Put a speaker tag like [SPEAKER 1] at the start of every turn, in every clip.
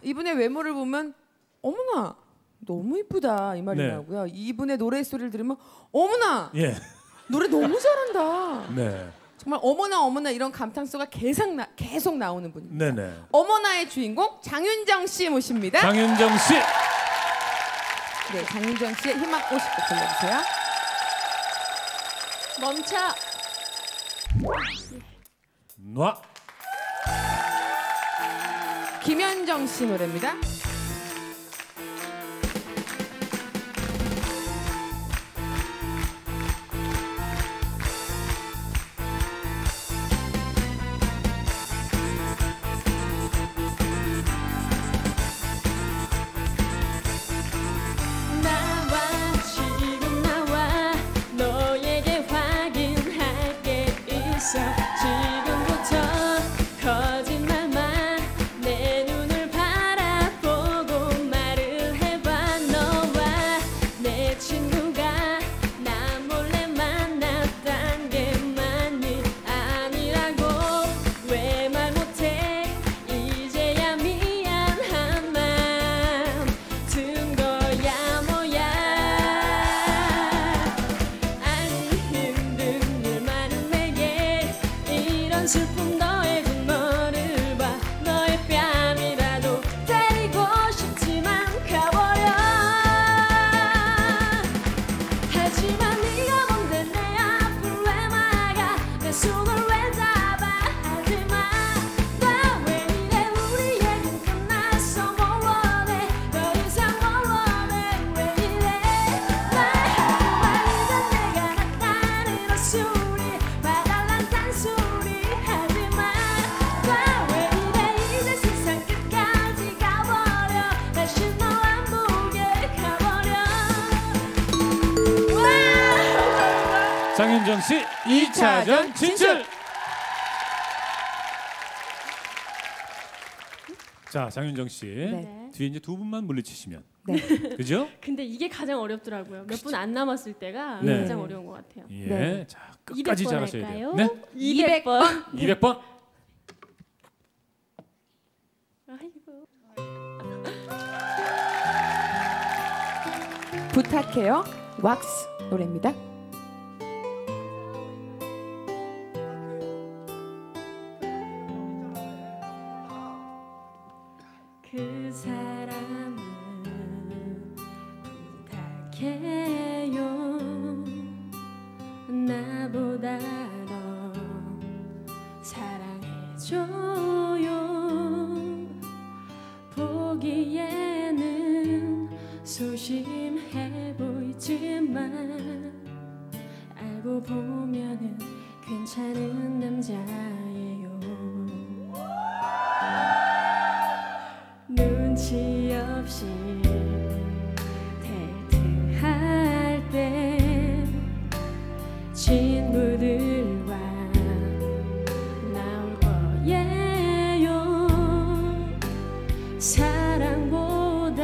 [SPEAKER 1] 이분의 외모를 보면 어머나 너무 이쁘다 이 말이
[SPEAKER 2] 네.
[SPEAKER 1] 나오고요. 이분의 노래 소리를 들으면 어머나
[SPEAKER 2] 예.
[SPEAKER 1] 노래 너무 잘한다.
[SPEAKER 2] 네.
[SPEAKER 1] 정말 어머나 이런 감탄소가 계속 나오는 분입니다.
[SPEAKER 2] 네네.
[SPEAKER 1] 어머나의 주인공 장윤정 씨 모십니다.
[SPEAKER 2] 장윤정 씨.
[SPEAKER 1] 네, 장윤정 씨의 희망 50곡 불러주세요.
[SPEAKER 3] 멈춰.
[SPEAKER 2] 놔.
[SPEAKER 1] 김현정 씨 노래입니다.
[SPEAKER 3] 지금부터 거짓말만 내 눈을 바라보고 말을 해봐. 너와 내 친구가 나 몰래 만났단 게 많이 아니라고 왜 말 못해. 이제야 미안한 맘 든 거야 뭐야. 아니 힘든 일만은 내게 이런 슬픔 더해진 너를 봐. 너의 뺨이라도 때리고 싶지만 가버려. 하지만 네가 뭔데 내 앞을 왜 막아. 내 손을 왜 잡아. 하지마. 나 왜 이래. 우리 얘긴 끝났어. 뭘 원해. 더 이상 뭘 원해. 왜 이래. 말하지마. 이젠 내가 낫다는 헛소리 봐달란 단소리 하지마. 나 왜 이래. 이제 세상 끝까지 가버려. 다시 너 안 보게 가버려.
[SPEAKER 2] 장윤정 씨 2차전 진출. 자, 장윤정 씨.
[SPEAKER 1] 네.
[SPEAKER 2] 뒤에 이제 두 분만 물리치시면.
[SPEAKER 1] 네.
[SPEAKER 2] 그죠?
[SPEAKER 3] 근데 이게 가장 어렵더라고요. 몇 분 안 남았을 때가
[SPEAKER 2] 네.
[SPEAKER 3] 가장 어려운 것 같아요.
[SPEAKER 2] 예.
[SPEAKER 1] 네.
[SPEAKER 2] 자, 끝까지
[SPEAKER 3] 200번
[SPEAKER 2] 잘하셔야
[SPEAKER 3] 할까요?
[SPEAKER 2] 돼요. 네.
[SPEAKER 3] 200번.
[SPEAKER 2] 200번.
[SPEAKER 3] 아이고.
[SPEAKER 1] 부탁해요. 왁스 노래입니다.
[SPEAKER 3] 그 사람은 부탁해요. 나보다 더 사랑해줘요. 보기에는 소심해 보이지만 알고 보면은 괜찮은 남자예요. 눈치 없이 데이트할 때 친구들과 나올 거예요. 사랑보다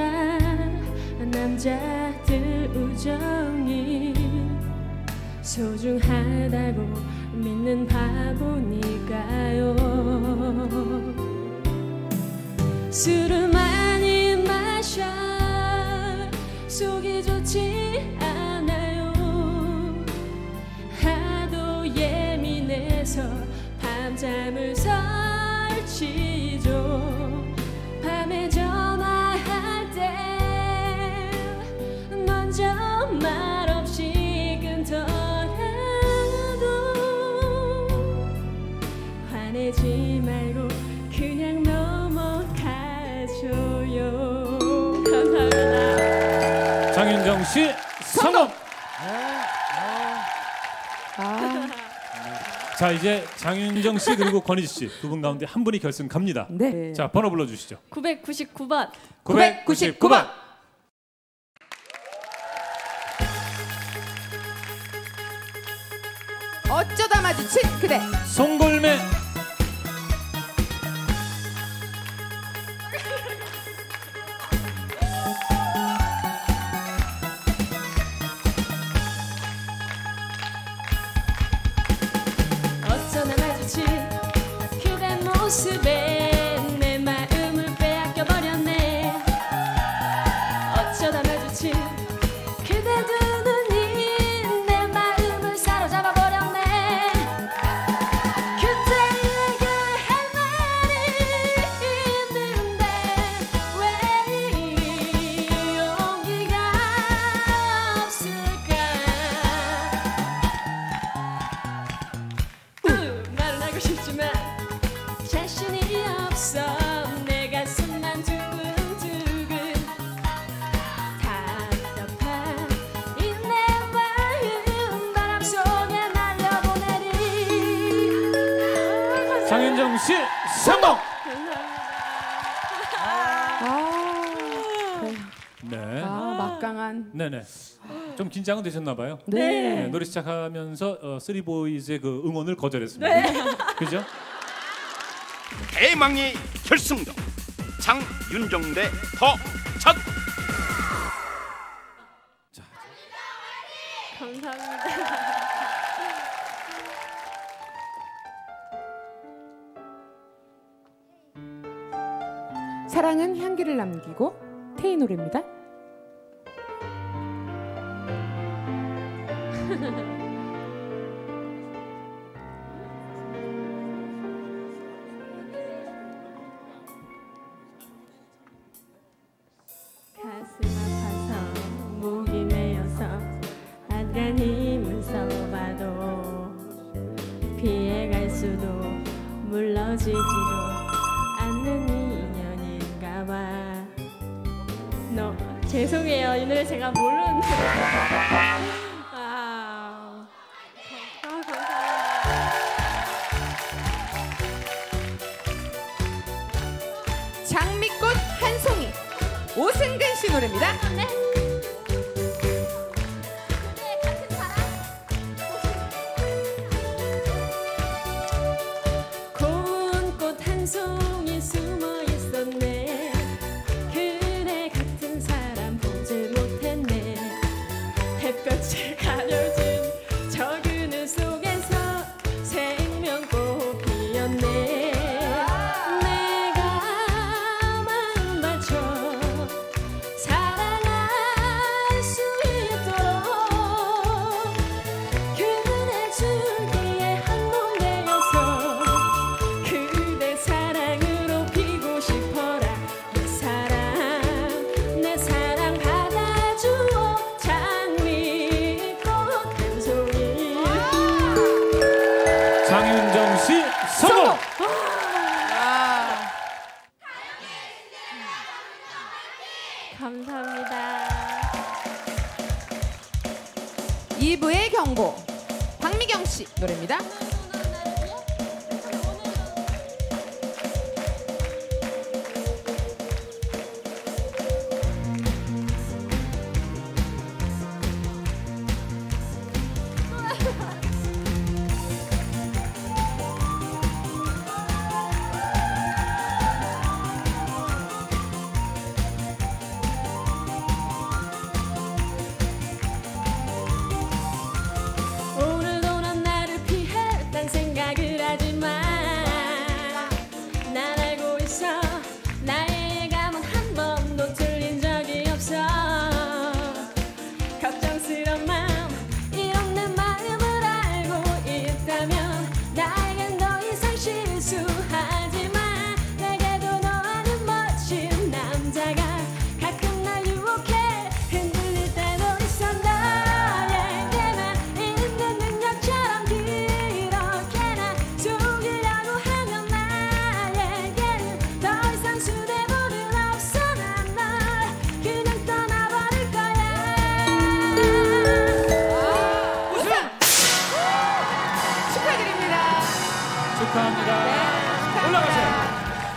[SPEAKER 3] 남자들 우정이 소중하다고 믿는 바보니까요. 술을 많이 마셔 속이 좋지 않아요. 하도 예민해서 밤잠을 설치죠. 밤에 전화할 때 먼저 말없이 끊더라도 화내지 말고 그냥 넘어가줘요. 감사합니다.
[SPEAKER 2] 장윤정 씨 성공. 자, 이제 장윤정 씨 그리고 권희지 씨 두 분 가운데 한 분이 결승 갑니다.
[SPEAKER 1] 네.
[SPEAKER 2] 자, 번호 불러 주시죠.
[SPEAKER 3] 999번.
[SPEAKER 2] 999번.
[SPEAKER 1] 어쩌다 마주친 그대.
[SPEAKER 2] 송골매.
[SPEAKER 3] 어쩌다 마주친 그대 모습에 내 마음을 빼앗겨 버렸네.
[SPEAKER 2] 장윤정 씨 성공. 네.
[SPEAKER 1] 막강한.
[SPEAKER 2] 네네. 좀 긴장은 되셨나 봐요.
[SPEAKER 1] 네.
[SPEAKER 2] 노래 시작하면서 쓰리보이즈의 그 응원을 거절했습니다.
[SPEAKER 1] 네.
[SPEAKER 2] 그죠?
[SPEAKER 4] 대망의 결승전 장윤정 대 더찬.
[SPEAKER 3] 감사합니다.
[SPEAKER 1] 사랑은 향기를 남기고 태희 노래입니다.
[SPEAKER 3] 가슴 아파서 목이 메어서 안간히 무서워봐도 피해갈 수도 물러지지도 않는 인연인가봐. 죄송해요, 이 노래 제가 모르는 노래. 감사합니다.
[SPEAKER 1] 장미꽃 한 송이 오승근 씨 노래입니다.
[SPEAKER 3] 네. 고운 꽃 한 송이 숨어 있었네. 그대 같은 사람 보질 못했네. 햇볕에 가려진 저 그늘 속에서 생명꽃 피었네. 내가 마음 바쳐 사랑할 수 있도록 그대 줄기에 한 몸 되어서 그대 사랑으로 피고 싶어라. 내 사랑 받아주오. 장미꽃 한 송이.
[SPEAKER 2] 장윤정 씨 성공.
[SPEAKER 3] 감사합니다.
[SPEAKER 1] 2부의 경고 박미경 씨 노래입니다.
[SPEAKER 3] 오늘도 넌 나를 피했단 생각을 하지만 난 알고 있어. 나의 예감은 한 번도 틀린 적이 없어. 걱정스러운 마음 이런 내 마음을 알고 있다면 나에겐 더 이상 실수하지 마. 내게도 너와는 멋진 남자가 가끔 날 유혹해 흔들릴 때도 있어. 너에게만 있는 능력처럼 그렇게 날 속이려고 하면 나에게는 더 이상 수뇌부는 없어. 난 널 그냥 떠나버릴 거야.
[SPEAKER 1] 우승 축하드립니다.
[SPEAKER 2] 축하합니다. 올라가세요.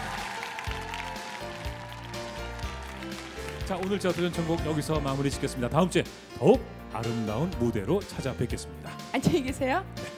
[SPEAKER 2] 자, 오늘 저 도전 천국 여기서 마무리 짓겠습니다. 다음 주에 더욱 아름다운 무대로 찾아뵙겠습니다.
[SPEAKER 1] 안녕히 계세요.